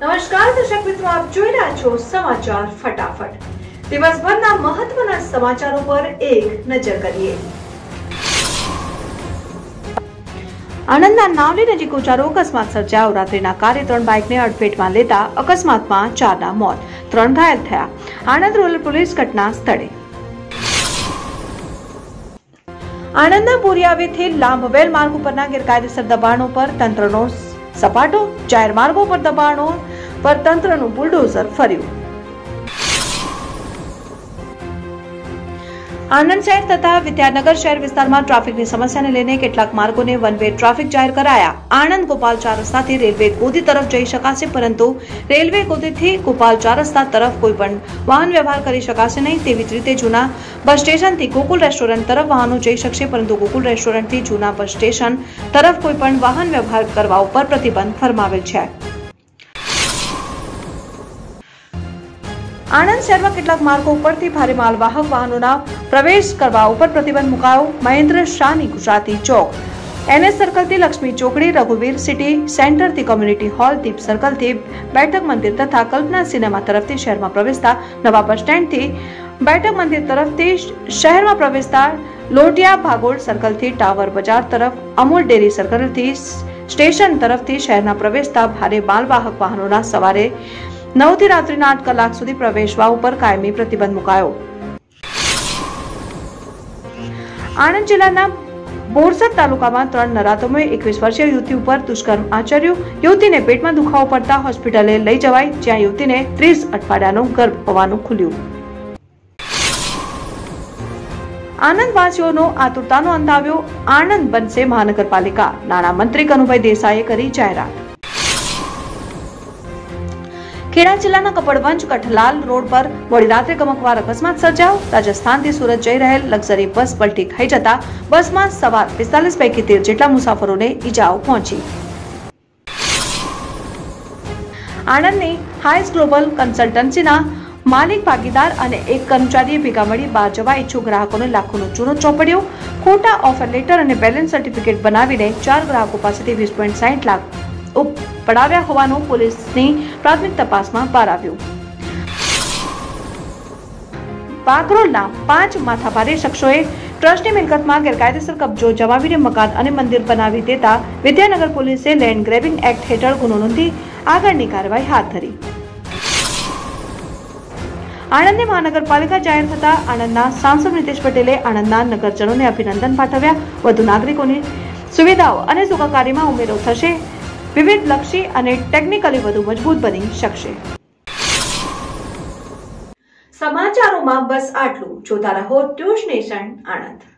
નમસ્કાર દર્શક મિત્રો, આપ જોઈ રહ્યા છો સમાચાર ફટાફટ। દિવસભરના મહત્વના સમાચારો પર એક નજર કરીએ। આણંદના નાવલી નજીક ઉંચારો અકસ્માત સર્જાયો। રાત્રિના કાર્ય 3 બાઇકને અડફેટમાં લેતા અકસ્માતમાં 4ના મોત, 3 ઘાયલ થયા। આણંદ રૂરલ પોલીસ ઘટના સ્થળે। આણંદના બોરિયાવીથી લાંબવેલ માર્ગ ઉપરના ગેરકાયદેસર દબાણો પર તંત્રનો સપાટો। જાહેર માર્ગો પર દબાણો પર તંત્રનું બુલડોઝર ફર્યું। આણંદ શહેર તથા વિદ્યાનગર શહેર વિસ્તારમાં ટ્રાફિકની સમસ્યાને લઈને કેટલાક માર્ગોને વન વે ટ્રાફિક જાહેર કરાયા। આણંદ ગોપાલ 4 રસ્તાથી રેલવે ગોદી તરફ જઈ શકાશે, પરંતુ રેલવે ગોદીથી ગોપાલ 4 રસ્તા તરફ કોઈ પણ વાહન વ્યવહાર કરી શકાશે નહીં। તેવી જ રીતે જૂના બસ સ્ટેશનથી ગોકુલ રેસ્ટોરન્ટ તરફ વાહનો જઈ શકશે, પરંતુ ગોકુલ રેસ્ટોરન્ટથી જૂના બસ સ્ટેશન તરફ કોઈ પણ વાહન વ્યવહાર કરવા ઉપર પ્રતિબંધ ફરમાવેલ છે। આણંદ શહેરમાં કેટલાક માર્ગો ઉપરથી ભારે માલવાહક વાહનોના પ્રવેશ કરવા ઉપર પ્રતિબંધ મુકાયો। મહેન્દ્ર શાહની ગુજરાતી ચોક, NS સર્કલથી લક્ષ્મી ચોકડી, રઘુવીર સિટી સેન્ટરથી કોમ્યુનિટી હોલ, દીપ સર્કલથી બેઠક મંદિર તથા કલ્પના સિનેમા તરફથી શહેરમાં પ્રવેશતા નવા બસ સ્ટેન્ડથી બેઠક મંદિર તરફથી શહેરમાં પ્રવેશતા લોટિયા ભાગોળ સર્કલથી ટાવર બજાર તરફ, અમૂલ ડેરી સર્કલથી સ્ટેશન તરફથી શહેરના પ્રવેશતા ભારે માલવાહક વાહનોના સવારે 9 થી રાત્રિના 8 કલાક સુધી પ્રવેશવા ઉપર કાયમી પ્રતિબંધ મુકાયો। આણંદ જિલ્લાના બોરસદ તાલુકામાં 3 નરાધમોએ 21 વર્ષીય યુવતી ઉપર દુષ્કર્મ આચર્યું। યુવતીને પેટમાં દુખાવો પડતા હોસ્પિટલે લઈ જવાઈ, જ્યાં યુવતીને 30 અઠવાડિયાનો ગર્ભ હોવાનું ખુલ્યું। આણંદવાસીઓનો આતુરતાનો અંત આવ્યો। આણંદ બનશે મહાનગરપાલિકા, નાણામંત્રી કનુભાઈ દેસાઈએ કરી જાહેરાત। ખેડા જિલ્લાના કપડવંજ કઠલાલ રોડ પર મોડી રાત્રે ગમકવાર અકસ્માત સર્જાયો। રાજસ્થાનથી સુરત જઈ રહેલ લક્ઝરી બસ પલટી ખાઈ જતા બસમાં સવાર 45 પૈકી 13 જેટલા મુસાફરોને ઈજાઓ પહોંચી। આણંદની હાઈસ ગ્લોબલ કન્સલ્ટન્સીના માલિક ભાગીદાર અને એક કર્મચારીએ ભેગા મળી બહાર જવા ઈચ્છુક ગ્રાહકોને લાખોનો ચૂનો ચોપડ્યો। ખોટા ઓફર લેટર અને બેલેન્સ સર્ટિફિકેટ બનાવીને 4 ગ્રાહકો પાસેથી 20.60 લાખ પડાવ્યા હોવાનું પોલીસની પ્રાથમિક તપાસમાં બહાર આવ્યું। બાગરોલના 5 માથાભારે શખ્સોએ ટ્રસ્ટની મિલકતમાં ગેરકાયદેસર કબજો જમાવીને મકાન અને મંદિર બનાવી દેતા વિદ્યાનગર પોલીસે લેન્ડ ગ્રેબિંગ એક્ટ હેઠળ ગુનો નોંધી આગળની કાર્યવાહી હાથ ધરી। આણંદને મહાનગરપાલિકા જાહેર થતા આણંદના સાંસદ નીતિશ પટેલે આણંદના નગરજનોને અભિનંદન પાઠવ્યા। વધુ નાગરિકોની સુવિધાઓ અને સુખાકારીમાં ઉમેરો થશે, વિવિધ લક્ષી અને ટેકનિકલી વધુ મજબૂત બની શકશે। સમાચારોમાં બસ આટલું। જોતા રહો ટ્યુઝ નેશન આણંદ।